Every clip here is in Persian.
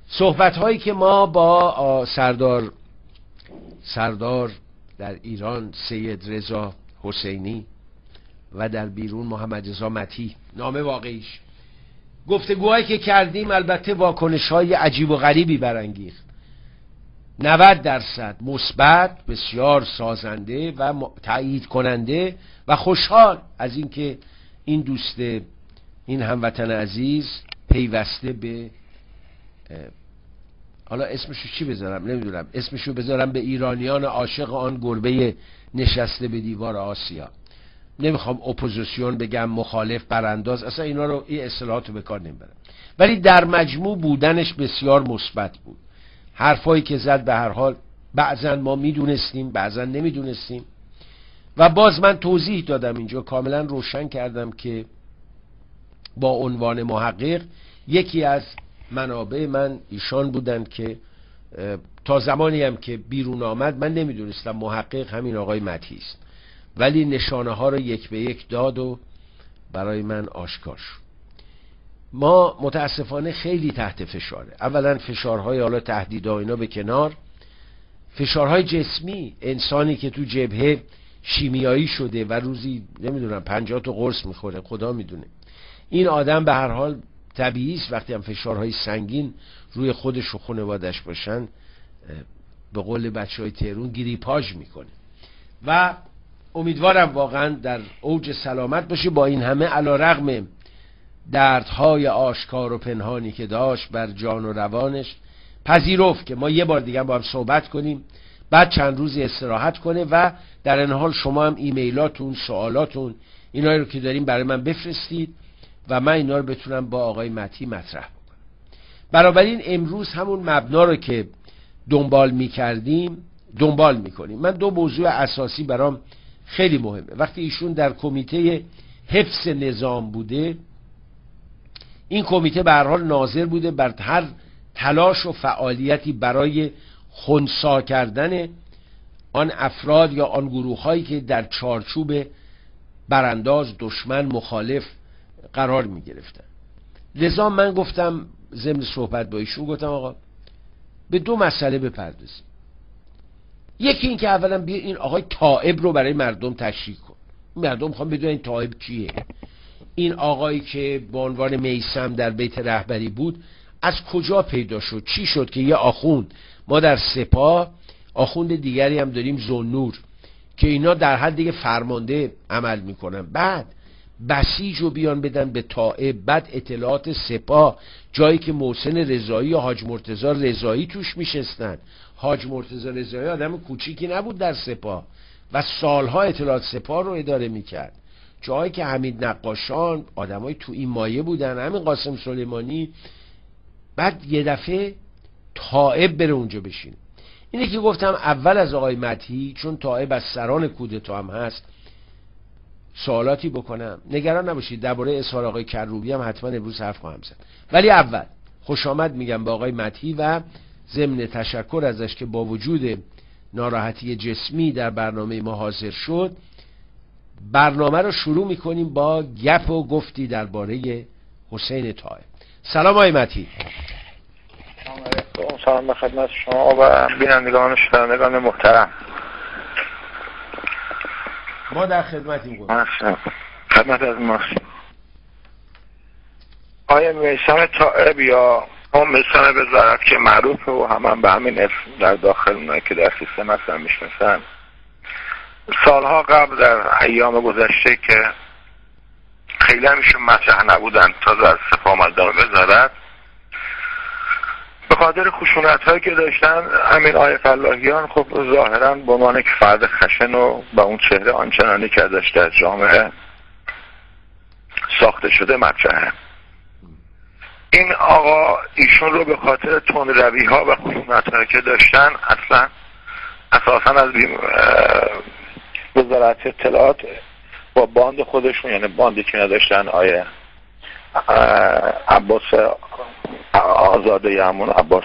صحبت هایی که ما با سردار در ایران سید رضا حسینی و در بیرون محمد رضا مطیع، نام واقعیش، گفتگوهایی که کردیم البته واکنش های عجیب و غریبی برانگیخت. 90% مثبت، بسیار سازنده و تایید کننده و خوشحال از اینکه این دوست، این هموطن عزیز پیوسته به، حالا اسمشو چی بذارم نمیدونم، اسمشو بذارم به ایرانیان عاشق آن گربه نشسته به دیوار آسیا. نمیخوام اپوزیسیون بگم، مخالف، برانداز، اصلا اینا رو، این اصطلاحاتو به کار نمیبرم، ولی در مجموع بودنش بسیار مثبت بود. حرفایی که زد به هر حال بعضا ما میدونستیم، بعضا نمیدونستیم و باز من توضیح دادم اینجا، کاملا روشن کردم که با عنوان محقق یکی از منابع من ایشان بودند که تا زمانی هم که بیرون آمد من نمیدونستم محقق همین آقای مطیع است، ولی نشانه ها رو یک به یک داد و برای من آشکار شد. ما متاسفانه خیلی تحت فشاره. اولا فشارهای، حالا تهدیدها اینا به کنار، فشارهای جسمی، انسانی که تو جبهه شیمیایی شده و روزی نمیدونم 50 تا قرص میخوره، خدا میدونه. این آدم به هر حال طبیعی است وقتی هم فشارهای سنگین روی خودش و خانواده‌اش باشن، به قول بچهای تهرون گریپاژ میکنه و امیدوارم واقعا در اوج سلامت باشه. با این همه علیرغم دردهای آشکار و پنهانی که داشت بر جان و روانش، پذیرفت که ما یه بار دیگه با هم صحبت کنیم، بعد چند روزی استراحت کنه و در این حال شما هم ایمیلاتون، سوالاتون، اینایی رو که داریم برای من بفرستید و من اینا رو بتونم با آقای مطیع مطرح بکنم. بنابراین امروز همون مبنا رو که دنبال میکنیم. من دو موضوع اساسی برام خیلی مهمه. وقتی ایشون در کمیته حفظ نظام بوده، این کمیته به هر حال ناظر بوده بر هر تلاش و فعالیتی برای خنثی کردن آن افراد یا آن گروه هایی که در چارچوب برانداز، دشمن، مخالف قرار می گرفتن. لذا من گفتم ضمن صحبت با ایشون، گفتم آقا به دو مسئله بپردازیم. یکی این که اولا بیا این آقای تائب رو برای مردم تشریح کن. مردم میخوان بدونن این تائب کیه. این آقایی که به عنوان میثم در بیت رهبری بود از کجا پیدا شد؟ چی شد که یه آخوند، ما در سپاه آخوند دیگری هم داریم ذوالنور، که اینا در حد دیگه فرمانده عمل میکنن، بعد بسیج رو بیان بدن به طائب، بعد اطلاعات سپاه، جایی که محسن رضایی یا حاج مرتضی رضایی توش میشستن. حاج مرتضی رضایی آدم کوچیکی نبود در سپاه و سالها اطلاعات سپاه رو اداره میکرد. جایی که حمید نقاشان، آدمای تو این مایه بودن، همین قاسم سلیمانی، بعد یه دفعه طائب بره اونجا بشین. اینه که گفتم اول از آقای مطیع، چون طائب از سران کودتا هم هست، سوالاتی بکنم. نگران نباشید درباره اظهار آقای کروبی هم حتما امروز حرف خواهم زد، ولی اول خوش آمد میگم به آقای مطیع و ضمن تشکر ازش که با وجود ناراحتی جسمی در برنامه ما حاضر شد. برنامه رو شروع میکنیم با گپ و گفتی درباره حسین طائب. سلام آقای مطیع. سلام به خدمت شما و بینندگان و شنوندگان محترم. ما در خدمتیم. خدمت از ماست. آیا میثم طائب یا اون میثم وزارت که معروفه و هم به همین اسم در داخل اونایی که در سیستم هستن میشناسن، سالها قبل در ایام گذشته که خیلی همیشون مطرح نبودن، تازه از سپاه آمدن وزارت، به خاطر خشونت هایی که داشتن، همین آیه فلاحیان خب ظاهرا به عنوان که فرد خشن و با اون چهره آنچنانی که ازش در جامعه ساخته شده مطرحه. این آقا ایشون رو به خاطر تندروی ها و خشونت هایی که داشتن اصلا اساسا از وزارت اطلاعات با باند خودشون، یعنی باندی که نداشتن آیه عباس آزاده یمون عباس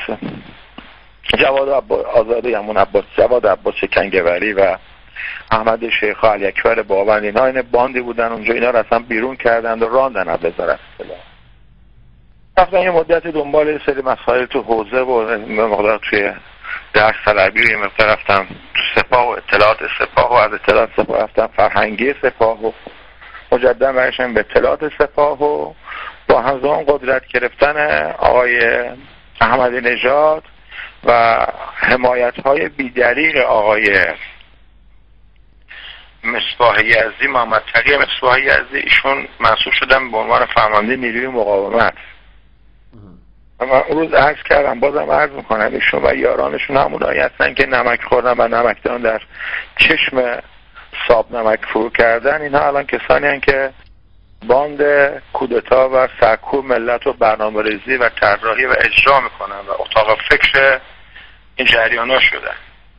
جواد عباس کنگوری و احمد شیخ علی اکبر باوند، اینا این باندی بودن اونجا، اینا رو اصلا بیرون کردند و راندن از وزارت اطلاعات. رفتم یه مدت دنبال یه سری مسائل تو حوزه و مقدار توی درس طلبی و یه مقدار رفتم تو سپاه و اطلاعات سپاه و از اطلاعات سپاه رفتم فرهنگی سپاه و مجددا برشم به اطلاعات سپاه و با همزمان قدرت گرفتن آقای احمدی نژاد و حمایت‌های بی‌دلیل آقای مصباح یزدی، محمد تقی مصباح یزدی، ایشون منصوب شدن به عنوان فرمانده نیروی مقاومت. من اون روز عرض کردم، بازم عرض میکنم، ایشون و یارانشون همونایی هستن که نمک خوردن و نمکدان در چشم ساب نمک فرو کردن. اینها الان کسانی هستن که باند کودتا و سرکوب ملت و برنامه‌ریزی و طراحی و اجرا میکنن و اتاق فکر این جریانا شدن.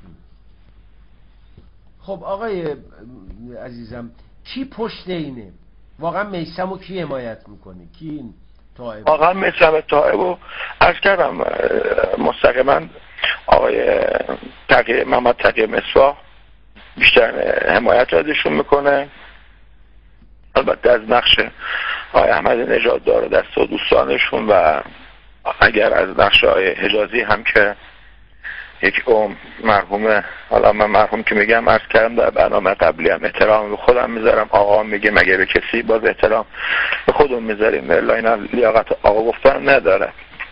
خب آقای عزیزم، کی پشت اینه؟ واقعا میثمو کی حمایت میکنه؟ کی این طائب؟ واقعا میثم طائب رو عرض کردم مستقیما آقای محمد تقی مصباح بیشتر حمایت ازشون میکنه. البته از نقش آقای احمدی نژاد داره دست و دوستانشون، و اگر از نقش آقای حجازی هم که یک مرحوم، حالا من مرحوم که میگم عرض کردم در برنامه قبلی هم احترام به خودم میذارم، آقا میگه مگه به کسی، باز احترام به خودم میذاریم، الا اینا لیاقت آقا گفتن نداره.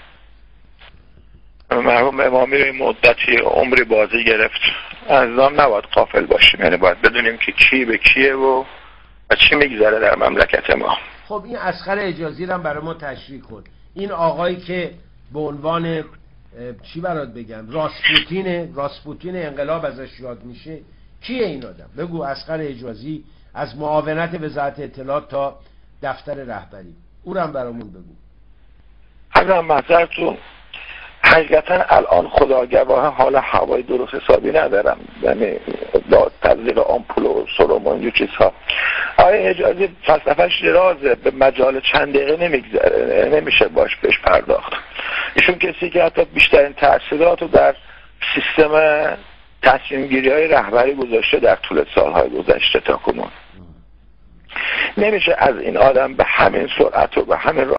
مرحوم امامی رو این مدتی عمری بازی گرفت، از نام نباید غافل باشیم، یعنی باید بدونیم که کی به کیه و چی میگذره در مملکت ما. خب این اصغر حجازی رو هم برای ما تشریح کن. این آقایی که به عنوان چی برات بگم، راسپوتین انقلاب ازش یاد میشه، کیه این آدم؟ بگو. اصغر حجازی از معاونت وزارت اطلاعات تا دفتر رهبری، او رو هم برامون بگو. اگر معذرتون حقیقتا الان خدا گواه حال هوای درست حسابی ندارم، یعنی تزریق آمپول و سرم و اینجور چیزها. آقای حجازی فلسفه‌اش درازه، به مجال چند دقیقه نمیگذره، نمیشه بهش پرداخت. ایشون کسی که حتی بیشترین تأثیرات رو در سیستم تصمیم گیری های رهبری گذاشته در طول سالهای گذشته تا کنون. نمیشه از این آدم به همین سرعت و به همین